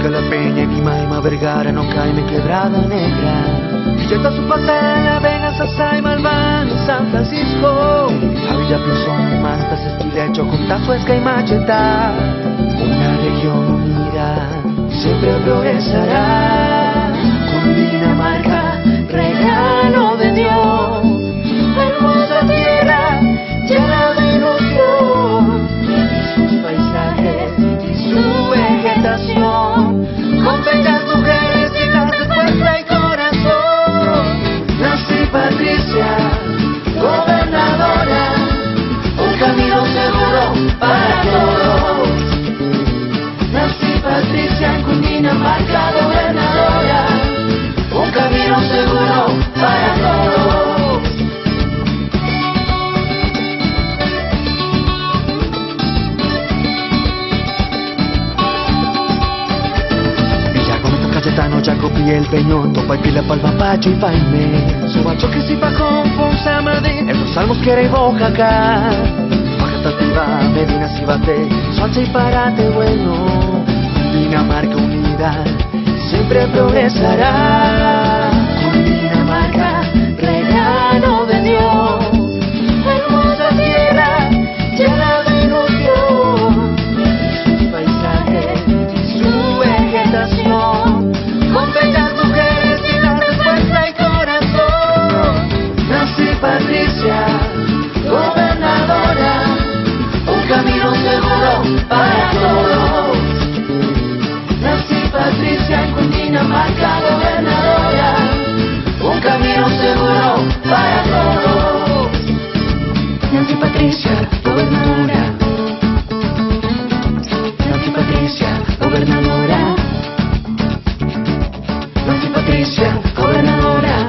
Mónica La Peña y Maima Vergara non caen en Quebrada Negra. Villeta Zapatela, Vega, Sasaima, Albán, San Francisco, a Villa Pinzón, Mantas, Esquilecho, Contazo, Esca y Macheta. Una región unida siempre progresará. Cundinamarca, regalo de Dios, hermosa tierra llena de ilusión, sus paisajes y su vegetación, con bellas mujeres llenas de fuerza y corazón. Nací Patricia, gobernadora, un camino seguro para todos. Nací Patricia en Cundinamarca, gobernadora, un camino seguro para todos. Villa Gómez, Cayetano, Jacobi, El Peñón, Topa y Pila, Palma, Pacho y Paime, Sobacho, que si Pajón, Fonsa, Madrid, en los Salmos, Quera y Oaxaca, Baja Tativa, Medina, Cibate, Soacha y Parate, bueno, Cundinamarca unida siempre progresará. Cundinamarca, regalo de Dios, hermosa tierra llena de ilusión, sus paisajes y su vegetación, con bellas mujeres llenas de fuerza y corazón. Nací Patricia, gobernadora, un camino seguro para todos. Nací Patricia en Cundinamarca, gobernadora, un camino seguro para todos. Nací Patricia, gobernadora. Nací Patricia, gobernadora. Nací Patricia, gobernadora.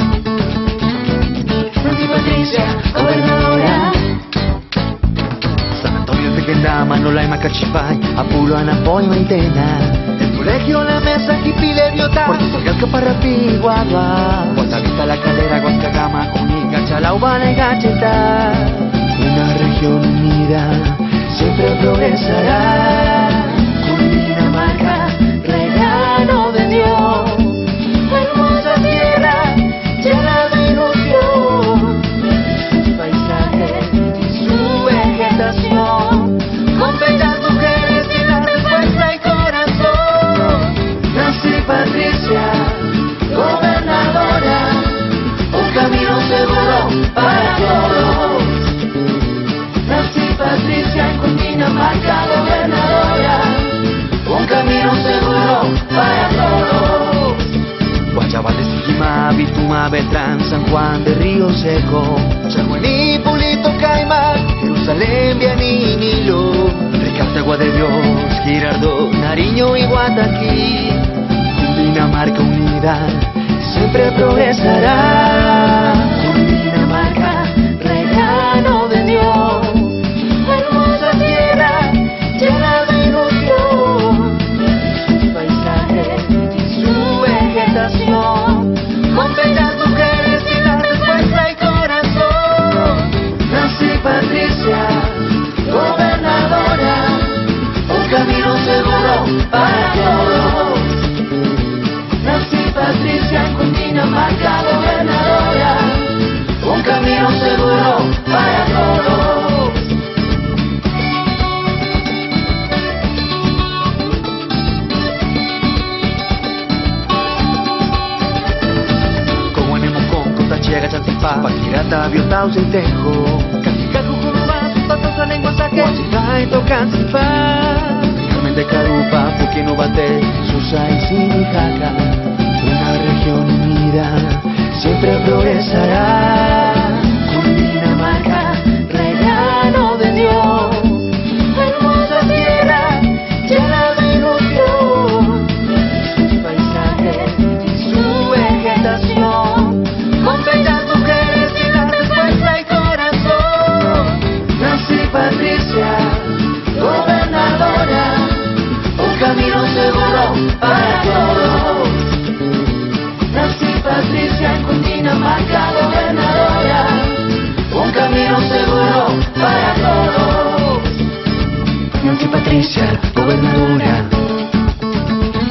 Nací Patricia, gobernadora. San Antonio de Tequendama, Nolaima, Cachipay, Apulo, Anapoy, Maitena, el Colegio La Mesa, Jipile, Biota, Puerto Salgasca, Parrapi, Guagua, Guatavita, La Calera, Huascagama, Junica, Chalaubana y Gacheta. Una región unida siempre progresará. Cundinamarca, regalo de Dios, hermosa tierra llena de ilusión, sus paisajes y su vegetación, con bellas mujeres llenas de fuerza y corazón. Nací Patricia, gobernadora, un camino seguro para todos. Nací Patricia en Cundinamarca, gobernadora, un camino seguro para todos. Guayabal de Sijima, Bituma, Beltrán, San Juan de Río Seco, Chaguaní, Pulito, Caimán, Jerusalén, Vianí, Nilo, Recarte, de Dios, Girardot, Nariño y Guataquí. Cundinamarca unida siempre progresará. Cundinamarca, regalo de Dios, hermosa tierra llena de ilusión, sus paisajes y su vegetación, con bellas mujeres llenas de fuerza y corazón. Nací Patricia, gobernadora, un camino seguro para todos. Nací Patricia en Cundinamarca, gobernadora, un camino seguro para todos. Coguanemocón, Cotachiaga, Chantipá, Paquirata, Biotao, Centejo, Cajicaco, Jurubá, Tataza, Lengua, Saque, Huachipá y Tocancipá, Carmen de Carupa, Puquino, Bate, Susa y Sinijaca. Una región unida siempre progresará. Cundinamarca, regalo de Dios, hermosa tierra llena de ilusión, sus paisajes y su vegetación, con bellas mujeres llenas de fuerza y corazón. Nací Patricia, gobernadora, un camino seguro para todos. Nací Patricia en Cundinamarca, gobernadora, un camino seguro para todos. Nací Patricia, gobernadora.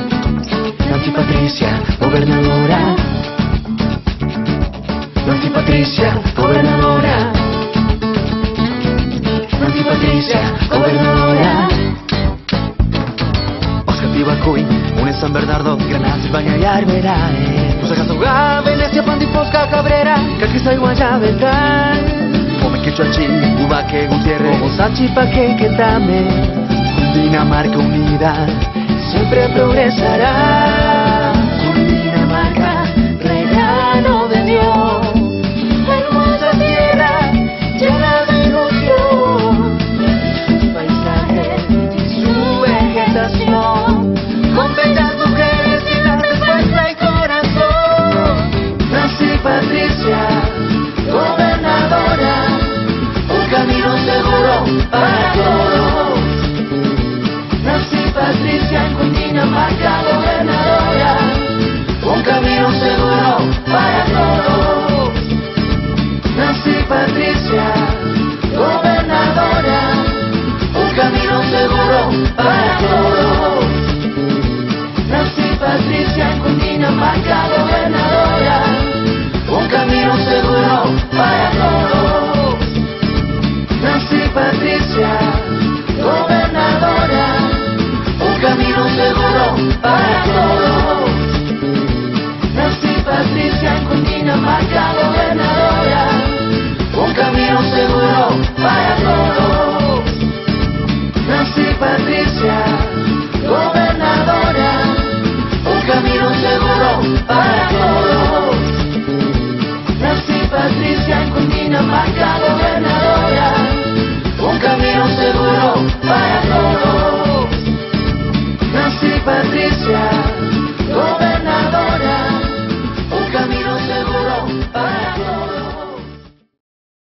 di Bacuy, une San Bernardo, Granada, Silvania y Arbelae. Pusakasoga, Venecia, Pandiposca, Cabrera, Caquisa y Guayabeltal. Come Quechuachi, Ubaque, Gutiérrez, Osachi, Paque, Quetame. Dinamarca unida siempre progresará. Cundinamarca, regalo de Dios, hermosa tierra llena de ilusión, su paisaje y su vegetación, con bellas mujeres llenas de fuerza y corazón. Nancy Patricia, gobernadora, un camino seguro para todos. Nancy Patricia en Cundinamarca, gobernadora, un camino seguro para todos. Nancy Patricia, gobernadora, un camino seguro para todos. Nancy Patricia en Cundinamarca, gobernadora, un camino seguro para todos. Nancy Patricia, gobernadora, un camino seguro para todos. Nancy Patricia en Cundinamarca, gobernadora, un camino seguro para todos. Nancy Patricia, gobernadora, un camino seguro para todos. Nancy Patricia en Cundinamarca, gobernadora, un camino seguro para todos. Nancy Patricia,